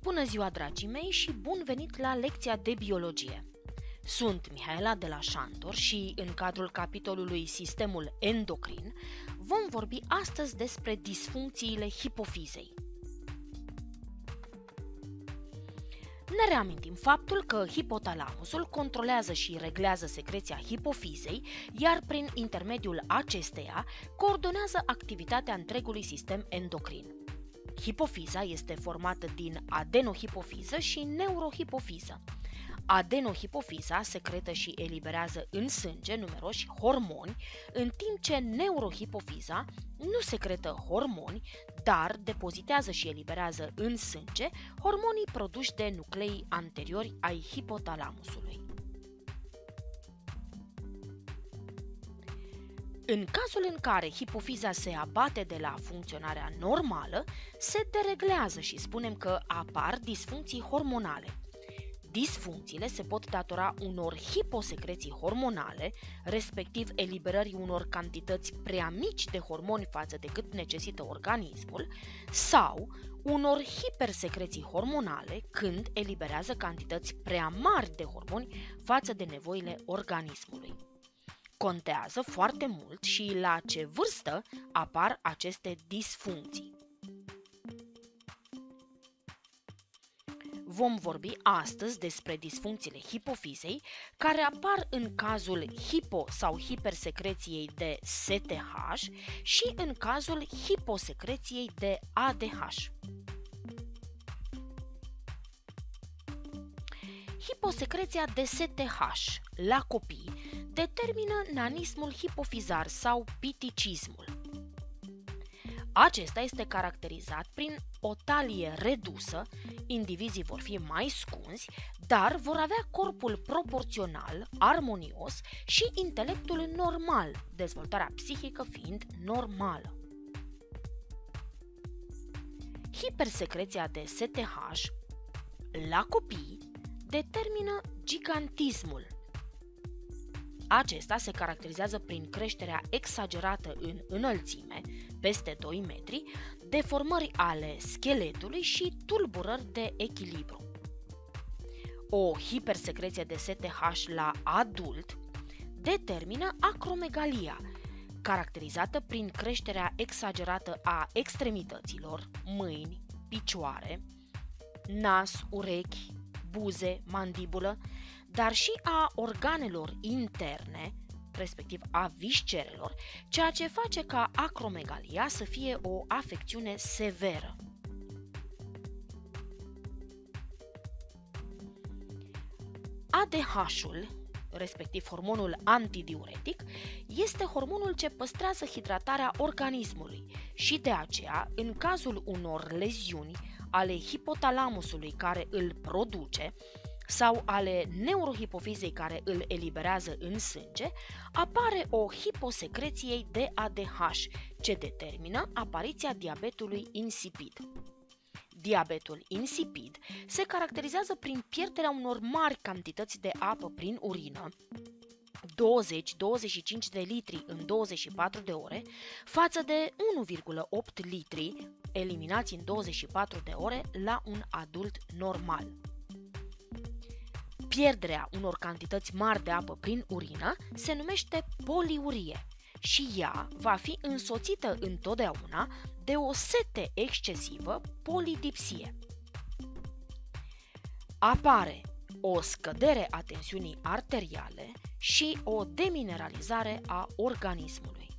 Bună ziua, dragii mei, și bun venit la lecția de biologie! Sunt Mihaela de la Șantor și în cadrul capitolului Sistemul endocrin vom vorbi astăzi despre disfuncțiile hipofizei. Ne reamintim faptul că hipotalamusul controlează și reglează secreția hipofizei, iar prin intermediul acesteia coordonează activitatea întregului sistem endocrin. Hipofiza este formată din adenohipofiză și neurohipofiză. Adenohipofiza secretă și eliberează în sânge numeroși hormoni, în timp ce neurohipofiza nu secretă hormoni, dar depozitează și eliberează în sânge hormonii produși de nucleii anteriori ai hipotalamusului. În cazul în care hipofiza se abate de la funcționarea normală, se dereglează și spunem că apar disfuncții hormonale. Disfuncțiile se pot datora unor hiposecreții hormonale, respectiv eliberării unor cantități prea mici de hormoni față de cât necesită organismul, sau unor hipersecreții hormonale, când eliberează cantități prea mari de hormoni față de nevoile organismului. Contează foarte mult și la ce vârstă apar aceste disfuncții. Vom vorbi astăzi despre disfuncțiile hipofizei, care apar în cazul hipo- sau hipersecreției de STH și în cazul hiposecreției de ADH. Hiposecreția de STH la copii determină nanismul hipofizar sau piticismul. Acesta este caracterizat prin o talie redusă, indivizii vor fi mai scunzi, dar vor avea corpul proporțional, armonios și intelectul normal, dezvoltarea psihică fiind normală. Hipersecreția de STH la copii determină gigantismul. Acesta se caracterizează prin creșterea exagerată în înălțime, peste 2 metri, deformări ale scheletului și tulburări de echilibru. O hipersecreție de STH la adult determină acromegalia, caracterizată prin creșterea exagerată a extremităților, mâini, picioare, nas, urechi, buze, mandibulă, dar și a organelor interne, respectiv a viscerelor, ceea ce face ca acromegalia să fie o afecțiune severă. ADH-ul, respectiv hormonul antidiuretic, este hormonul ce păstrează hidratarea organismului și de aceea, în cazul unor leziuni ale hipotalamusului care îl produce, sau ale neurohipofizei care îl eliberează în sânge, apare o hiposecreție de ADH, ce determină apariția diabetului insipid. Diabetul insipid se caracterizează prin pierderea unor mari cantități de apă prin urină, 20-25 de litri în 24 de ore, față de 1,8 litri eliminați în 24 de ore la un adult normal. Pierderea unor cantități mari de apă prin urină se numește poliurie și ea va fi însoțită întotdeauna de o sete excesivă, polidipsie. Apare o scădere a tensiunii arteriale și o demineralizare a organismului.